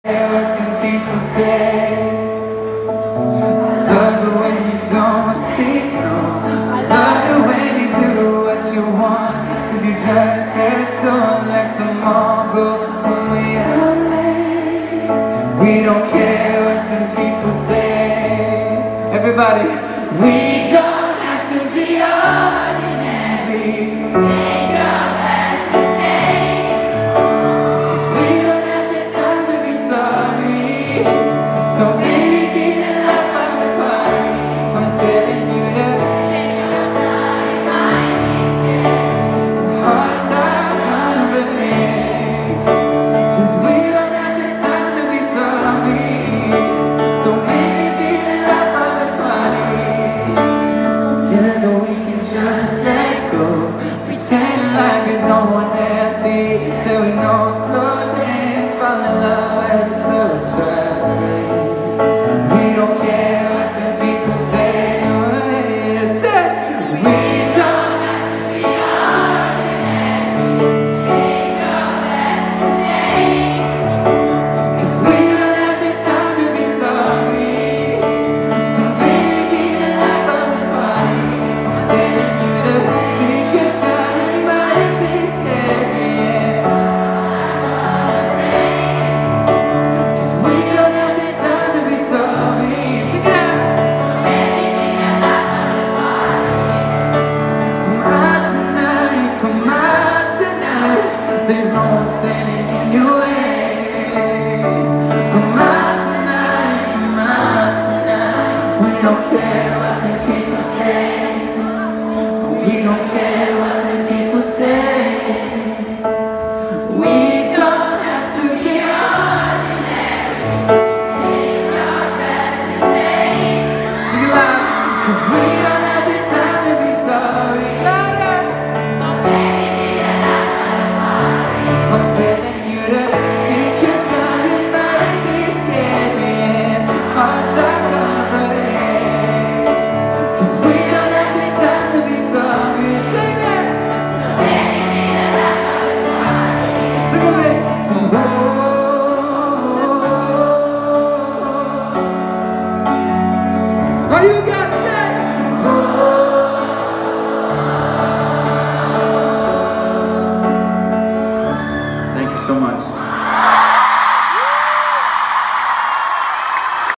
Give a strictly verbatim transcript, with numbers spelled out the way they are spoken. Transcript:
What can people say? I love it when you don't take no. I love it when you do what you want, cause you just said so. Let them all go when we are late. We don't care what can people say. Everybody, we don't have to be ordinary. Make our best mistake, cause we don't have the time to be sorry. So baby, be the life of the party. I'm telling you that and hearts are gonna break, cause we don't have the time to be sorry. So baby, be the life of the party. Together we can just let go, pretend like there's no one there. See that we know slow dance, fall in love as a club track plays. We don't care what the people say, no, yes, we don't have to be ordinary. Make our best mistake, cause we don't have the time to be sorry. So baby, be the life of the party. I'm telling you to take your shot, it might be scary, yeah. Cause we don't have the time to be sorry. Sing it out. Come out tonight, come out tonight. There's no one standing in your way. Come out tonight, come out tonight. We don't care